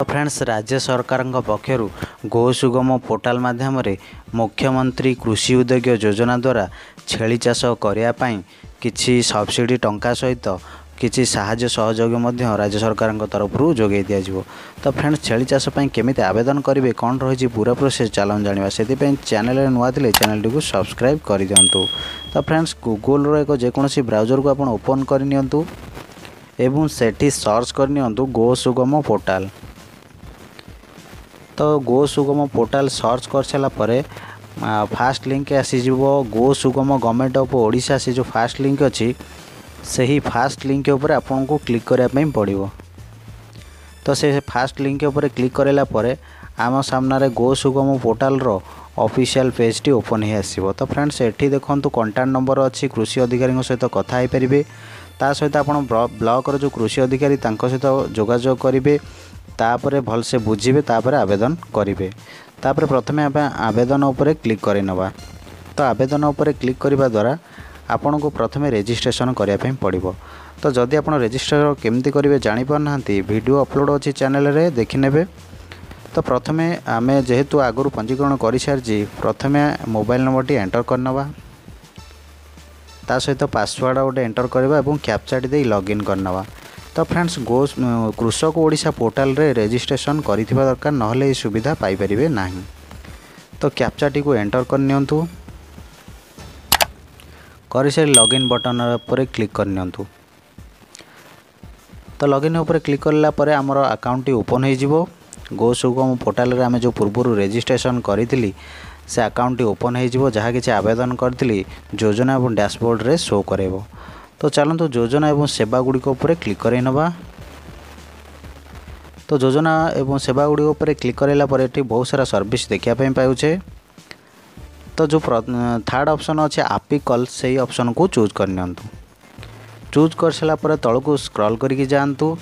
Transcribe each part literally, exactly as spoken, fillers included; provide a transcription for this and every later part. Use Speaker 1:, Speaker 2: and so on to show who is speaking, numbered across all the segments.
Speaker 1: Friends राज्य सरकार पक्षर गो Sugam portal माध्यम मुख्यमंत्री कृषि उद्योग योजना द्वारा छेली चाष करने किसी सब्सिडी टंका सहित किसी साहाय्य सहयोग राज्य सरकार तरफ जोगे दिज्व। तो फ्रेंड्स छेली चाष केमी आवेदन करेंगे कौन रही पूरा प्रोसेस चलन जाना से चैनल नुआ थे चैनल को सब्सक्राइब कर दिंतु। तो फ्रेंड्स गूगल एक जेकोसी ब्राउजर को आप ओपन करनियंतु एवं सेठी सर्च करनियंतु गो सुगम पोर्टाल। तो गो सुगम पोर्टाल सर्च कर सारा पर फास्ट लिंक आसीज गो सुगम गवर्नमेंट ऑफ ओडिशा से जो फास्ट लिंक अच्छी से ही फास्ट लिंक उपर आपन को क्लिक करने पड़ो। तो से फास्ट लिंक उपर क्लिक कराला पर आम सामने गो सुगम पोर्टाल रो ऑफिशियल पेज टी ओपन ही आसीबो। तो फ्रेंड्स एठी देखंतु कांटेक्ट नंबर अच्छी कृषि अधिकारी सहित कथा हो पारे ता सहित आप ब्लॉक जो कृषि अधिकारी सहित जोगाजोग करेंगे तापर भलसे बुझे तापर आवेदन करेंगे। तापर प्रथमे आवेदन उपर क्लिक कर नवा। तो आवेदन उपर क्लिक करने द्वारा आपन को प्रथमे रजिस्ट्रेशन करने पड़ो। तो जदि आप रजिस्टर केमती करेंगे जापर ना वीडियो अपलोड अच्छी चैनल रे देखि नेबे। तो प्रथमे आमे जेहेतु आगुरी पंजीकरण कर सारी प्रथमे मोबाइल नंबर टी एंटर करनवा ता सहित पासवर्ड गोटे एंटर करवा और कैप्चाटी दे लॉगिन करनवा। तो फ्रेंड्स गो कृषक ओडिशा पोर्टाल रे रजिस्ट्रेशन करिथिबा दरकार नहले सुविधा पाई परिबे नाही। तो कैप्चाटी को एंटर करनियंतु कर सारी लॉगिन बटन पर क्लिक करनियंतु। तो लॉगिन उपर क्लिक करला पर हमर अकाउंट ओपन हो जिवो। गो सुगम पोर्टाल रे आमे जो पूर्व रजिस्ट्रेशन करिथिली से अकाउंट ओपन हो जहाँ किसी आवेदन करी योजना और डैशबोर्ड रे शो करेबो। तो चलतु योजना एवं सेवा गुड़िक उपर क्लिक कर नवा। तो योजना एवं सेवा गुड़िक उपर क्लिक कराला पर एठी बहुत सारा सर्विस देखापी पाऊे। तो जो थर्ड ऑप्शन अच्छे आपिकल से ऑप्शन को चूज करनियंतु। चूज कर सारा पर तल को स्क्रॉल करके जातु।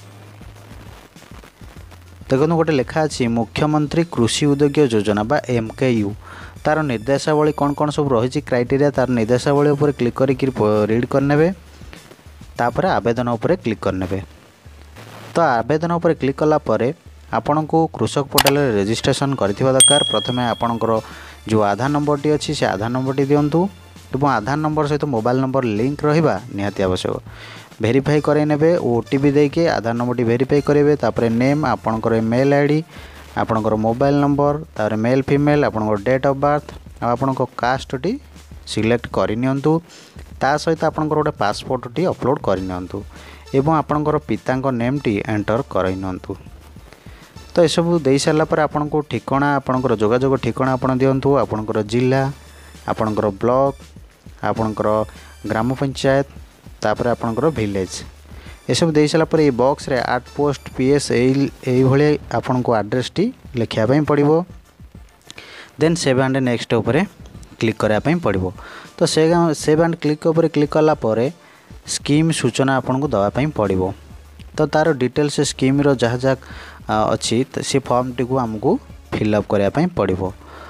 Speaker 1: देखो गोटे लेखा अच्छी मुख्यमंत्री कृषि उद्योग योजना बा एम के यू तार निर्देशावली कौन कौन सब रही क्राइटेरिया तार निर्देशावली उपर क्लिक करके रीड करने तापर आवेदन उपर क्लिक करने। तो आवेदन उपर क्लिक कला पर आपण को कृषक पोर्टाल रजिस्ट्रेशन करथिबा दरकार। प्रथमे आपणकर जो आधार नंबर टी अच्छी से आधार नंबर टी दिंतु और आधार नंबर सहित मोबाइल नंबर लिंक रहिबा निहाती आवश्यक। वेरीफाई करे नेबे ओटीपी देके आधार नंबर टी वेरीफाई करेंगे। तापर नेम आपणकर मेल आईडी आपणकर मोबाइल नंबर तापर मेल फीमेल आपणकर डेट ऑफ बर्थ आपणकर कास्ट टी सिलेक्ट करनियंतु। ता सहित आपणकर गोटे पासपोर्ट टी अपलोड करनियंतु एवं आपणकर पितांक नेम टी एंटर करनियंतु। तो ये सब दे सारा पर आपन को ठिकाना आपणकर जोगाजोग ठिकाना आपन दियंतु आपणकर जिला आपणकर ब्लॉक आपणकर ग्राम पंचायत तापर आपणकर विलेज ये सब दे सारा पर ये बॉक्स रे आठ पोस्ट पीएस यही भाई आपन को एड्रेस टी लिखापी पड़ो। देन सेव एंड नेक्स्ट उपर क्लिक करापी पड़ो। तो से सेव एंड क्लिक उपर क्लिक कला पर स्कीम सूचना आपन को दवापी पड़ो। तो तार डिटेल्स स्कीम रो जहाँ जहाँ अच्छी से फॉर्म टी को आमको फिलअप करापी पड़ो।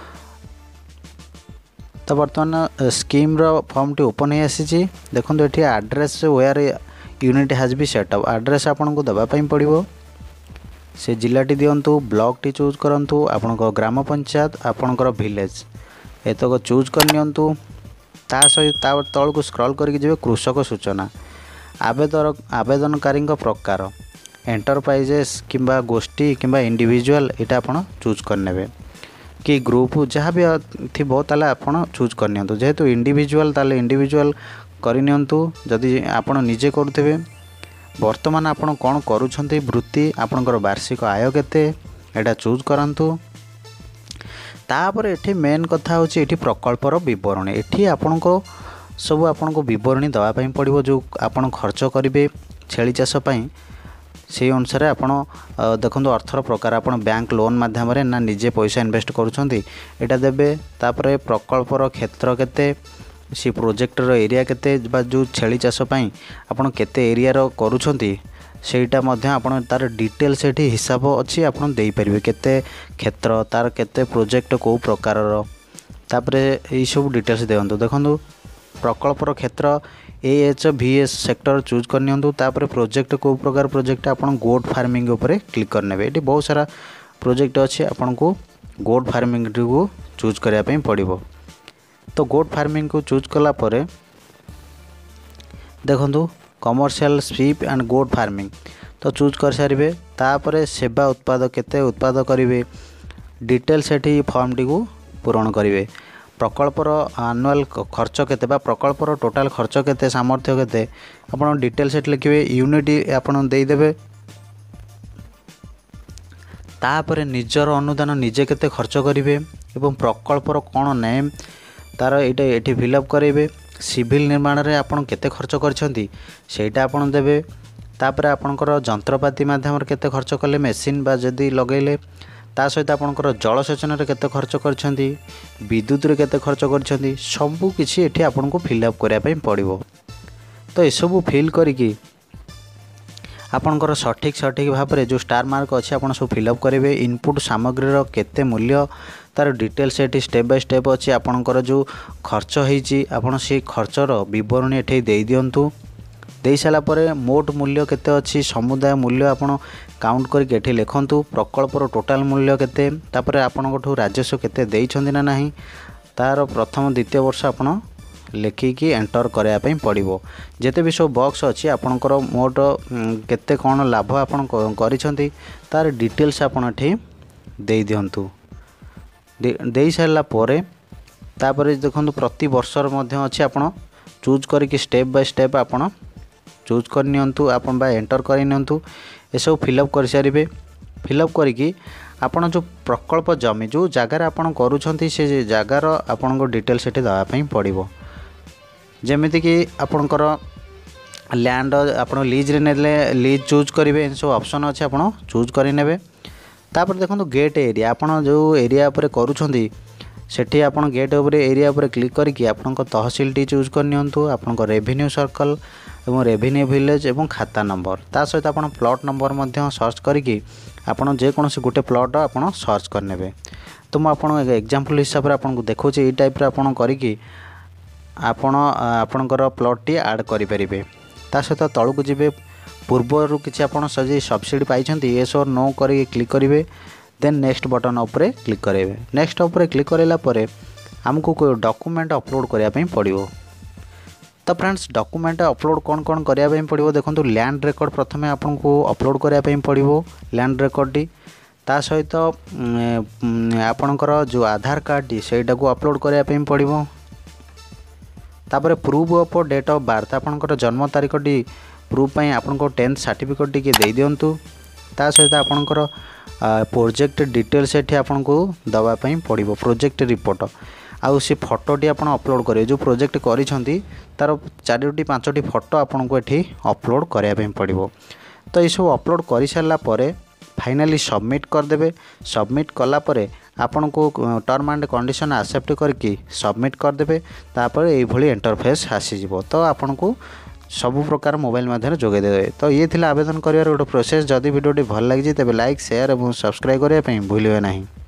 Speaker 1: तो बर्तमान स्कीम रो फॉर्म टी ओपन ही आसी देखो ये address where unit has be set up address आपन को दवापी पड़ो। से जिलाटी दिंतु ब्लॉक टी चूज करंतु आपण ग्राम पंचायत आपणकर विलेज एतक चूज करनियंतु। ता सहित तल को स्क्रॉल करके जब कृषक सूचना आवेदन आवेदनकारी प्रकार एंटरप्राइजेस किंबा गोष्ठी किंबा इंडिविजुअल यहाँ आप चूज करने कि ग्रुप जहाँ भी थी ताले आपन चूज करनियंतु। जेहेतु इंडिविजुअल ताले इंडिविजुअल करनियंतु। जदि आपण निजे करुथिबे वर्तमान आपण कौन करूछंती वृत्ति आपणकर वार्षिक आय केते एटा चूज करंतु। तापर एठी मेन कथा होची एठी प्रकल्पर विवरणी एठी आपण को सब आपण को विवरणी दवा पई पड़िबो। जो आपण खर्च करिवे छेली चाष पई से अनुसार आपण देखंतु अर्थर प्रकार आपण बैंक लोन माध्यम रे ना निजे पैसा इन्वेस्ट करूछंती एटा देबे। तापर प्रकल्पर क्षेत्र केते सी प्रोजेक्टर एरिया केते बा जो छेली चाष पई आपण केते एरिया रो करूछंती सेटा मध्य आपण तार डिटेल सेठी हिसाब अच्छी आपण देई परिबे केते क्षेत्र तार केते प्रोजेक्ट को प्रकार रो तापर एई सब डिटेल्स देंतु। देखंतु प्रकल्पर क्षेत्र A H V S sector choose कर नियंतु तापर प्रोजेक्ट को प्रकार प्रोजेक्ट आपण गोट फार्मिंग ऊपर क्लिक करने ये बहुत सारा प्रोजेक्ट अच्छे आपन को गोट फार्मिंग को चूज करने पड़ो। तो गोट फार्मिंग को चूज कला परे देखंतु commercial sheep and goat farming तो चूज कर सारे तापर सेवा उत्पाद केते उत्पाद करेंगे डिटेल से फॉर्म टी को पूरण करेंगे प्रकल्पर आनुआल खर्च केते बा प्रकल्पर टोटाल खर्च केते सामर्थ्य केते आपण डिटेल सेट लिखिबे यूनिट आपण देई देबे तापर निजर अनुदान निजे केते खर्च करेंगे एवं प्रकल्पर कौन नेम तार ये ये फिलअप करेंगे सिविल निर्माण रे आपण केते खर्च करछंती सेटा आपण देबे तापर आपणकर जंत्रपाति माध्यम केते खर्च कले मेसीन बा जदी लगेले ता सहित आपणकर जलसेचन रे केते खर्च करछंती विद्युत रे केते खर्च करछंती सबु किछि एठी आपण को फिलअप करिया पई पड़िबो। तो ए सबु फिल करिकि आपणकर सठिक सठिक भाव में जो स्टार मार्क अच्छे आप सब फिलअप करेंगे इनपुट सामग्री केते मूल्य तार डिटेल से स्टेप बाय स्टेप अच्छी आपणकर जो खर्च होती आपड़ से खर्चर बरणी एठे दे दिंतु दे सारापर मोट मूल्य केते अच्छी समुदाय मूल्य आपड़ काउंट करके एठी लिखंतु प्रकल्पर टोटाल मूल्य केते तापर आपणठू राजस्व केते देइछंती ना नाही तार प्रथम द्वितीय वर्ष आपड़ लिखिकी एंटर करने पड़ो जिते भी सब बॉक्स अच्छी आपणकर मोट केते कौन लाभ आपन करिसेंती तार डिटेल्स आपन एठी दे दियंतु दे सारा पर तापर देखो प्रति वर्षर मध्य अच्छी आपन चूज करके स्टेप बाय स्टेप आपन चूज कर नियंतु आपन बा एंटर कर नियंतु ए सब फिलअप कर सारे फिलअप करिकी आपण जो प्रकल्प जमी जो जगार आपन करूछंती से जगार आपन को डिटेल सेठी दवा पई पड़िबो जमीती कि आपणकर लैंड आप लीज रे नेले लीज चूज करेंगे इन सब ऑप्शन अच्छे आप चूज करे तापर देखो गेट एरिया आपड़ जो एरिया पर करुँच सेठी आपन गेट उपर एरिया उपर क्लिक करके आपन तहसिल टी चूज करनियंतु आपन रेवेन्यू सर्कल एवं रेवेन्यू विलेज एवं खाता नंबर ता सहित आपन प्लॉट नंबर मध्य सर्च करके आपन जेकोसी गोटे प्लॉट आपन सर्च करने। तो मुझे आपन एग्जांपल हिसाब से आपन को देखौछि ए टाइप रे आपन करिकी आपण आपणकर प्लॉट टी ऐड करें ता सहित तलू जी पूर्वर किसी आपड़ सजी सब्सिडी पाई ये सो नो कर क्लिक करेंगे देन नेक्स्ट बटन उपरे क्लिक करेंगे नेक्स्ट उपरे क्लिक कराला आमको कोई डॉक्यूमेंट अपलोड करने पड़ो। तो फ्रेंड्स डॉक्यूमेंट अपलोड कौन कौन करने पड़ो देखो लैंड रेकर्ड प्रथम आपको अपलोड करने पड़ो लैंड रेकर्ड टी ता सहित आपणकर जो आधार कार्ड टी सेटा को अपलोड करने पड़ो तापर proof of date of birth आपणकर जन्म तारीख टी प्रूफ पाई आपनको टेंथ सर्टिफिकेट टी दे दिंतु ता सहित आपणकर प्रोजेक्ट डिटेल्स एठी आपनको दवा पई पड़िबो प्रोजेक्ट रिपोर्ट आउ सी फोटो टी आपण अपलोड करें जो प्रोजेक्ट करिसंती तार चारोटी पांचटी फोटो आपनको एठी अपलोड करया पई पड़िबो। तो ये सब अपलोड कर सारा पर फाइनाली सबमिट करदेवे सबमिट कला परे आपन को टर्म एंड कंडीशन एक्सेप्ट करके सबमिट करदेवे तापर ये इंटरफेस आसीजिवो। तो आपन को सब प्रकार मोबाइल माध्यम जोगे देवे। तो ये थिला आवेदन करिवार गोटे प्रोसेस। जदि वीडियो भल लगी तेज लाइक शेयर और सब्सक्राइब करने भूलिए नहीं।